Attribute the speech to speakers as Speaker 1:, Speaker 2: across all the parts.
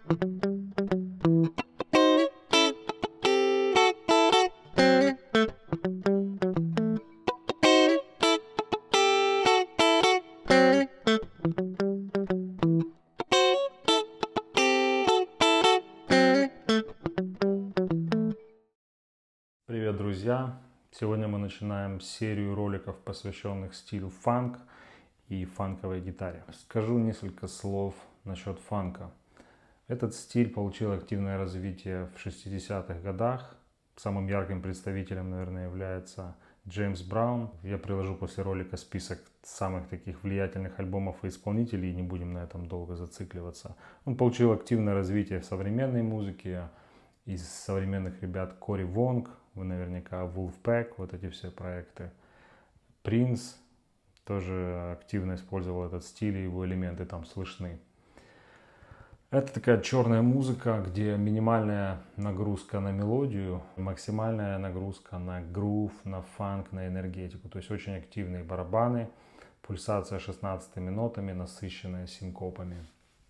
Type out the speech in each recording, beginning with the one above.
Speaker 1: Привет, друзья! Сегодня мы начинаем серию роликов, посвященных стилю фанк и фанковой гитаре. Скажу несколько слов насчет фанка. Этот стиль получил активное развитие в 60-х годах. Самым ярким представителем, наверное, является Джеймс Браун. Я приложу после ролика список самых таких влиятельных альбомов и исполнителей, и не будем на этом долго зацикливаться. Он получил активное развитие в современной музыке. Из современных ребят Кори Вонг, вы наверняка Wolfpack, вот эти все проекты. Принц тоже активно использовал этот стиль, и его элементы там слышны. Это такая черная музыка, где минимальная нагрузка на мелодию, максимальная нагрузка на грув, на фанк, на энергетику. То есть очень активные барабаны, пульсация 16 нотами, насыщенная синкопами.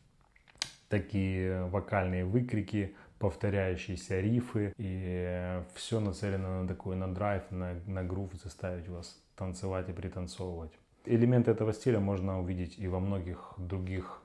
Speaker 1: Такие вокальные выкрики, повторяющиеся рифы, и все нацелено на такой, на драйв, на грув, заставить вас танцевать и пританцовывать. Элементы этого стиля можно увидеть и во многих других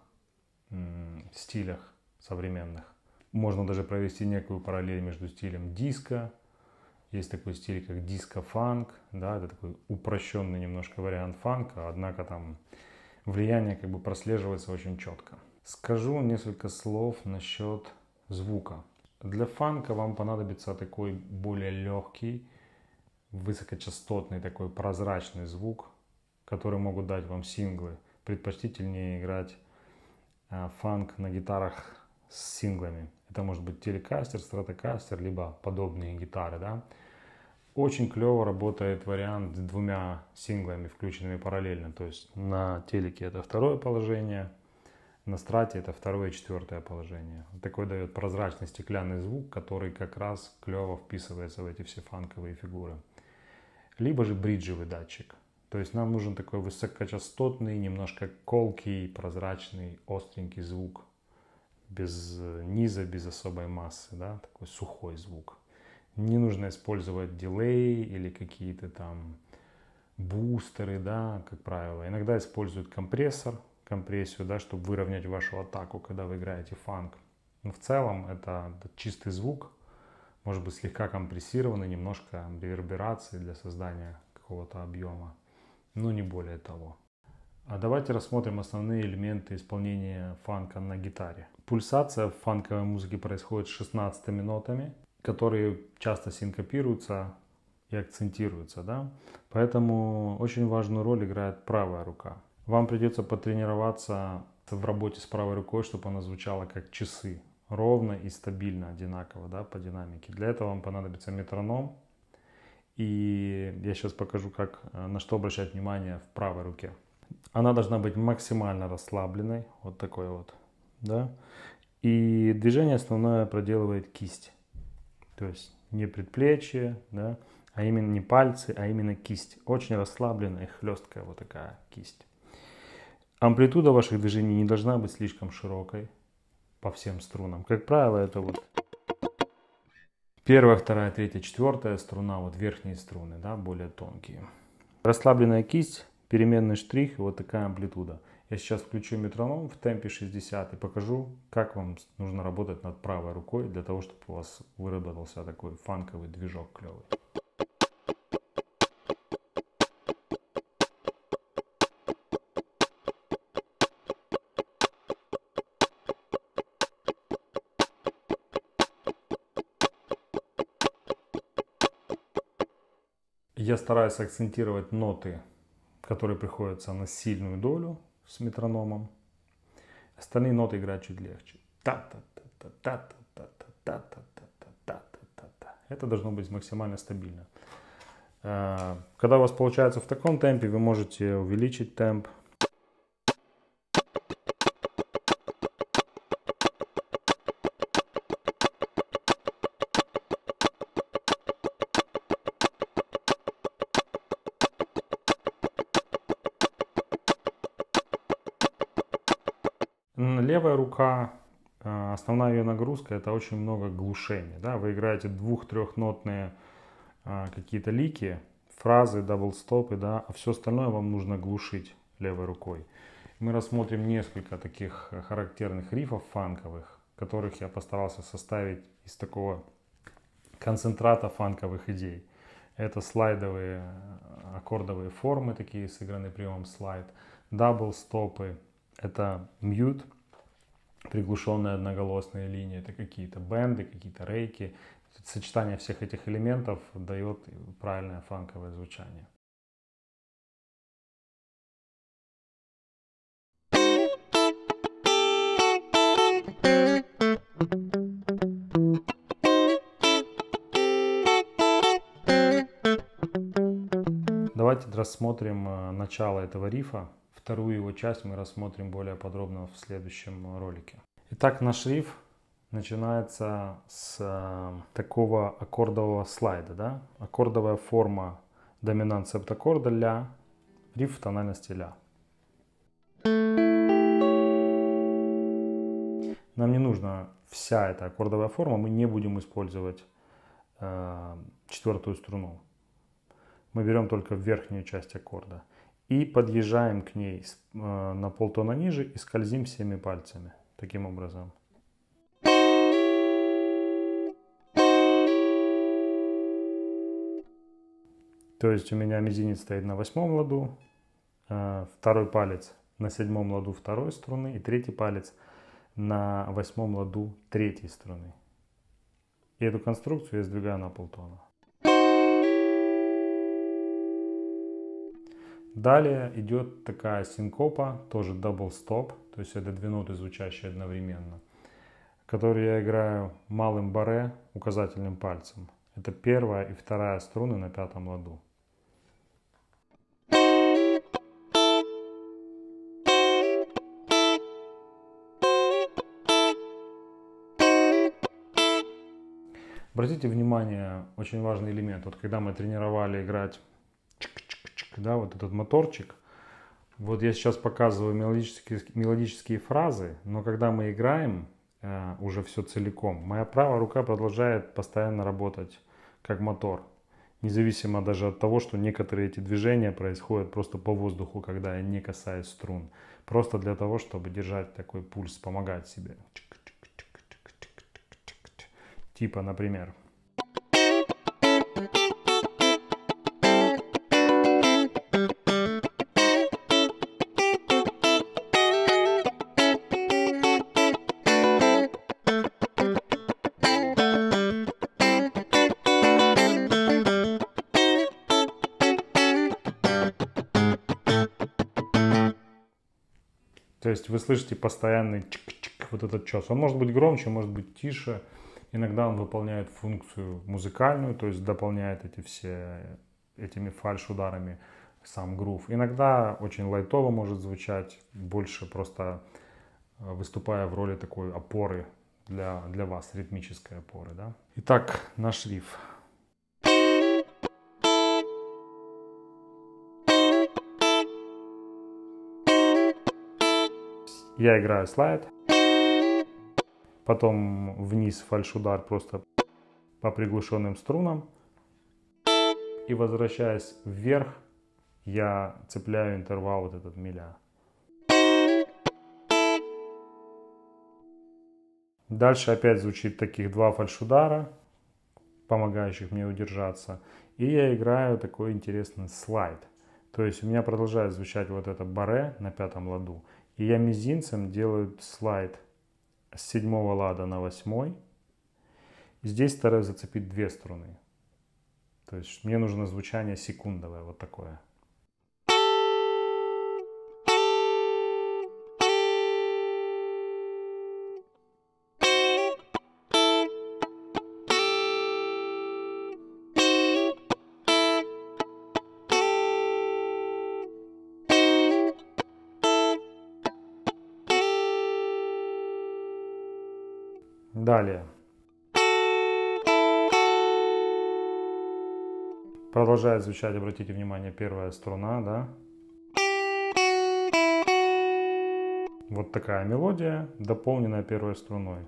Speaker 1: стилях современных. Можно даже провести некую параллель между стилем диско. Есть такой стиль, как диско-фанк, да, это такой упрощенный немножко вариант фанка, однако там влияние как бы прослеживается очень четко. Скажу несколько слов насчет звука. Для фанка вам понадобится такой более легкий, высокочастотный, такой прозрачный звук, который могут дать вам синглы. Предпочтительнее играть фанк на гитарах с синглами. Это может быть телекастер, стратокастер, либо подобные гитары. Да? Очень клево работает вариант с двумя синглами, включенными параллельно. То есть на телеке это второе положение, на страте это второе и четвертое положение. Такой дает прозрачный стеклянный звук, который как раз клево вписывается в эти все фанковые фигуры. Либо же бриджевый датчик. То есть нам нужен такой высокочастотный, немножко колкий, прозрачный, остренький звук. Без низа, без особой массы. Да? Такой сухой звук. Не нужно использовать дилей или какие-то там бустеры, да, как правило. Иногда используют компрессию, да, чтобы выровнять вашу атаку, когда вы играете фанк. Но в целом это чистый звук, может быть слегка компрессированный, немножко реверберации для создания какого-то объема, но не более того. А давайте рассмотрим основные элементы исполнения фанка на гитаре. Пульсация в фанковой музыке происходит с 16 нотами, которые часто синкопируются и акцентируются, да? Поэтому очень важную роль играет правая рука. Вам придется потренироваться в работе с правой рукой, чтобы она звучала как часы, ровно и стабильно, одинаково, да, по динамике. Для этого вам понадобится метроном, и я сейчас покажу, на что обращать внимание в правой руке. Она должна быть максимально расслабленной, вот такой вот, да, и движение основное проделывает кисть, то есть не предплечье, да, а именно не пальцы, а именно кисть, очень расслабленная, хлесткая вот такая кисть. Амплитуда ваших движений не должна быть слишком широкой по всем струнам. Как правило, это вот первая, вторая, третья, четвертая струна, вот верхние струны, да, более тонкие. Расслабленная кисть, переменный штрих и вот такая амплитуда. Я сейчас включу метроном в темпе 60 и покажу, как вам нужно работать над правой рукой для того, чтобы у вас выработался такой фанковый движок клевый. Я стараюсь акцентировать ноты, которые приходятся на сильную долю с метрономом. Остальные ноты играть чуть легче. Это должно быть максимально стабильно. Когда у вас получается в таком темпе, вы можете увеличить темп. Левая рука основная ее нагрузка — это очень много глушения. Да? Вы играете двух-трехнотные какие-то лики, фразы, даблстопы, да, а все остальное вам нужно глушить левой рукой. Мы рассмотрим несколько таких характерных рифов фанковых, которых я постарался составить из такого концентрата фанковых идей. Это слайдовые аккордовые формы, такие сыгранные приемом слайд, даблстопы, это мьют, приглушенные одноголосные линии, это какие-то бенды, какие-то рейки. Сочетание всех этих элементов дает правильное фанковое звучание. Давайте рассмотрим начало этого рифа. Вторую его часть мы рассмотрим более подробно в следующем ролике. Итак, наш риф начинается с такого аккордового слайда. Да? Аккордовая форма доминант септаккорда ля, риф в тональности ля. Нам не нужна вся эта аккордовая форма, мы не будем использовать четвертую струну. Мы берем только верхнюю часть аккорда и подъезжаем к ней на полтона ниже и скользим всеми пальцами. Таким образом. То есть у меня мизинец стоит на 8-м ладу, второй палец на 7-м ладу второй струны и третий палец на 8-м ладу третьей струны. И эту конструкцию я сдвигаю на полтона. Далее идет такая синкопа, тоже дабл-стоп, то есть это две ноты, звучащие одновременно, которые я играю малым баре указательным пальцем. Это первая и вторая струны на 5-м ладу. Обратите внимание, очень важный элемент. Вот когда мы тренировали играть, да, вот этот моторчик, вот я сейчас показываю мелодические фразы, но когда мы играем уже все целиком, моя правая рука продолжает постоянно работать как мотор. Независимо даже от того, что некоторые эти движения происходят просто по воздуху, когда я не касаюсь струн. Просто для того, чтобы держать такой пульс, помогать себе. Типа, например. То есть вы слышите постоянный чик-чик, вот этот час. Он может быть громче, может быть тише. Иногда он выполняет функцию музыкальную, то есть дополняет этими фальш-ударами сам грув. Иногда очень лайтово может звучать, больше просто выступая в роли такой опоры для вас, ритмической опоры. Да? Итак, наш риф. Я играю слайд, потом вниз фальш-удар просто по приглушенным струнам. И возвращаясь вверх, я цепляю интервал вот этот миля. Дальше опять звучит таких два фальш-удара, помогающих мне удержаться. И я играю такой интересный слайд. То есть у меня продолжает звучать вот это баре на 5-м ладу. И я мизинцем делаю слайд с 7-го лада на 8-й. Здесь стараюсь зацепить две струны. То есть мне нужно звучание секундовое, вот такое. Далее. Продолжает звучать, обратите внимание, первая струна, да? Вот такая мелодия, дополненная первой струной.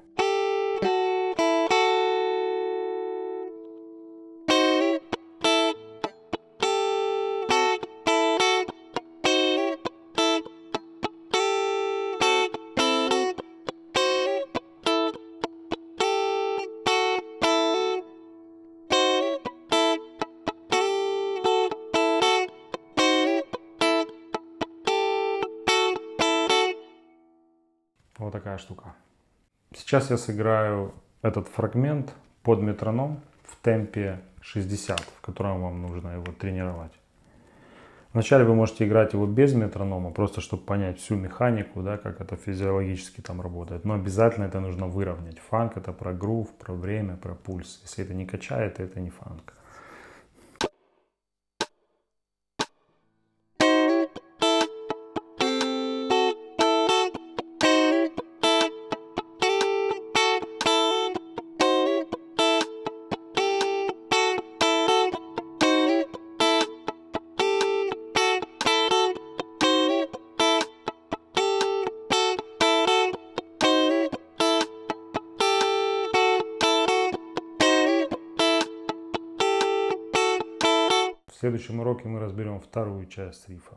Speaker 1: Вот такая штука. Сейчас я сыграю этот фрагмент под метроном в темпе 60, в котором вам нужно его тренировать. Вначале вы можете играть его без метронома, просто чтобы понять всю механику, да, как это физиологически там работает. Но обязательно это нужно выровнять. Фанк — это про грув, про время, про пульс. Если это не качает, это не фанк. В следующем уроке мы разберем вторую часть рифа.